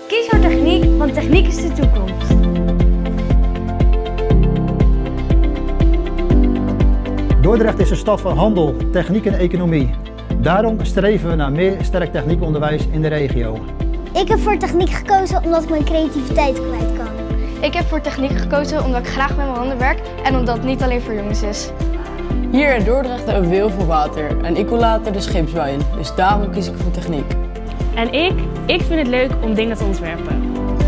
Kies voor techniek, want techniek is de toekomst. Dordrecht is een stad van handel, techniek en economie. Daarom streven we naar meer sterk techniekonderwijs in de regio. Ik heb voor techniek gekozen omdat ik mijn creativiteit kwijt kan. Ik heb voor techniek gekozen omdat ik graag met mijn handen werk en omdat het niet alleen voor jongens is. Hier in Dordrecht hebben we heel veel water en ik wil later de scheepsbouw in, dus daarom kies ik voor techniek. En ik vind het leuk om dingen te ontwerpen.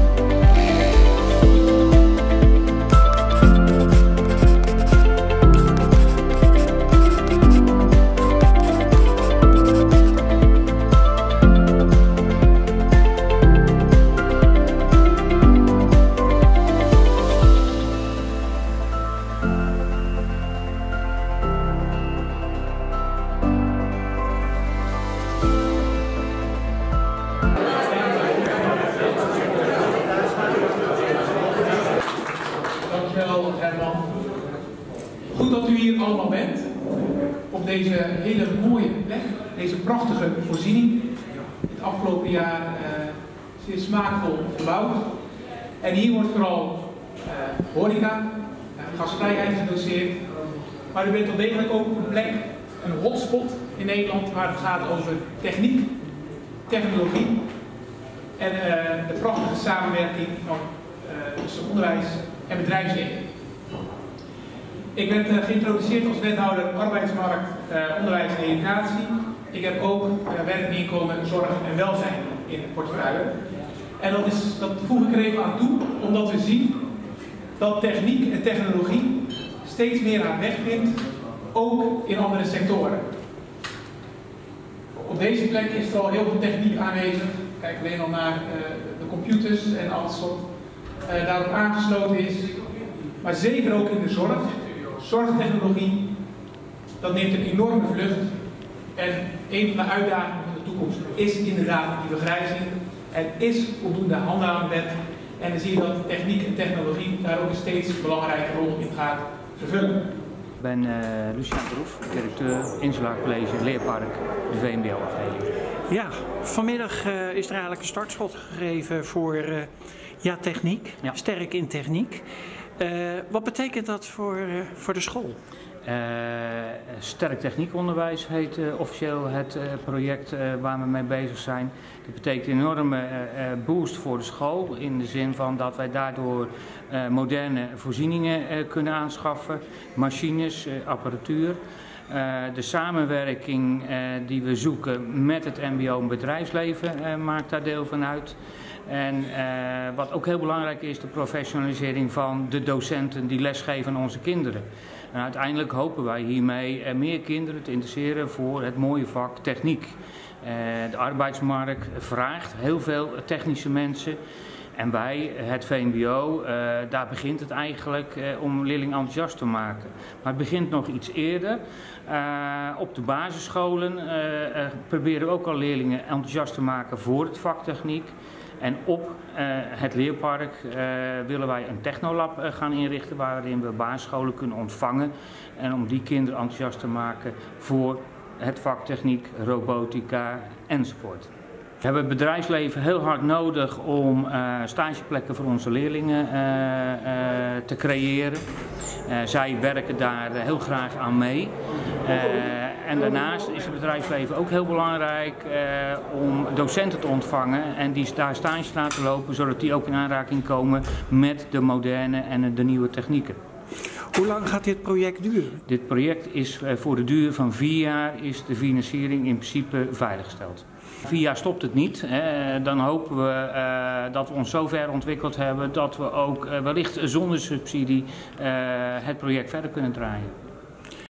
Dankjewel, Herman. Goed dat u hier allemaal bent, op deze hele mooie plek, deze prachtige voorziening. Het afgelopen jaar zeer smaakvol verbouwd. En hier wordt vooral horeca, gastvrijheid gedoseerd. Maar u bent wel degelijk ook een plek, een hotspot in Nederland, waar het gaat over techniek, technologie en de prachtige samenwerking van tussen onderwijs en bedrijfsleven. Ik ben geïntroduceerd als wethouder arbeidsmarkt, onderwijs en educatie. Ik heb ook werk, inkomen, zorg en welzijn in de portefeuille. En dat voeg ik er even aan toe, omdat we zien dat techniek en technologie steeds meer haar weg vindt, ook in andere sectoren. Op deze plek is er al heel veel techniek aanwezig. Kijk alleen al naar de computers en alles wat daarop aangesloten is. Maar zeker ook in de zorg. Zorgtechnologie, dat neemt een enorme vlucht. En een van de uitdagingen van de toekomst is inderdaad die vergrijzing. Er is voldoende handen aan het bed. En dan zie je dat techniek en technologie daar ook een steeds belangrijke rol in gaat vervullen. Ik ben Luciaan Droef, directeur Insulaar College Leerpark, de VMBO-afdeling. Ja, vanmiddag is er eigenlijk een startschot gegeven voor techniek, ja. Sterk in techniek. Wat betekent dat voor de school? Sterk techniekonderwijs heet officieel het project waar we mee bezig zijn. Dat betekent een enorme boost voor de school in de zin van dat wij daardoor moderne voorzieningen kunnen aanschaffen, machines, apparatuur. De samenwerking die we zoeken met het mbo en bedrijfsleven maakt daar deel van uit. En wat ook heel belangrijk is, de professionalisering van de docenten die lesgeven aan onze kinderen. En uiteindelijk hopen wij hiermee meer kinderen te interesseren voor het mooie vak techniek. De arbeidsmarkt vraagt heel veel technische mensen. En wij, het VMBO, daar begint het eigenlijk om leerlingen enthousiast te maken. Maar het begint nog iets eerder. Op de basisscholen proberen we ook al leerlingen enthousiast te maken voor het vak techniek. En op het leerpark willen wij een technolab gaan inrichten waarin we basisscholen kunnen ontvangen. En om die kinderen enthousiast te maken voor het vak techniek, robotica enzovoort. We hebben het bedrijfsleven heel hard nodig om stageplekken voor onze leerlingen te creëren. Zij werken daar heel graag aan mee. En daarnaast is het bedrijfsleven ook heel belangrijk om docenten te ontvangen en die daar stage laten lopen, zodat die ook in aanraking komen met de moderne en de nieuwe technieken. Hoe lang gaat dit project duren? Dit project is voor de duur van 4 jaar is de financiering in principe veiliggesteld. 4 jaar stopt het niet. Dan hopen we dat we ons zo ver ontwikkeld hebben dat we ook wellicht zonder subsidie het project verder kunnen draaien.